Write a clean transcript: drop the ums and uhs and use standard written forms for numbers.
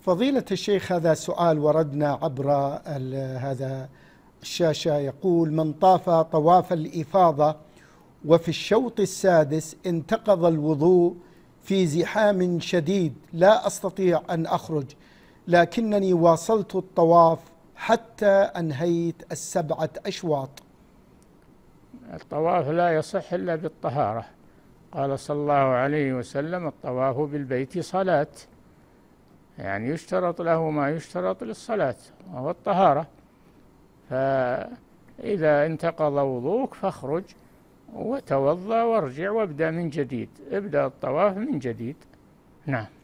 فضيلة الشيخ، هذا سؤال وردنا عبر هذا الشاشة، يقول: من طاف طواف الإفاضة وفي الشوط السادس انتقض الوضوء في زحام شديد، لا أستطيع أن أخرج، لكنني واصلت الطواف حتى أنهيت 7 أشواط. الطواف لا يصح إلا بالطهارة. قال صلى الله عليه وسلم: الطواف بالبيت صلاة، يعني يشترط له ما يشترط للصلاة وهو الطهارة. فإذا انتقض وضوءك فاخرج وتوضأ وارجع وابدأ من جديد، ابدأ الطواف من جديد. نعم.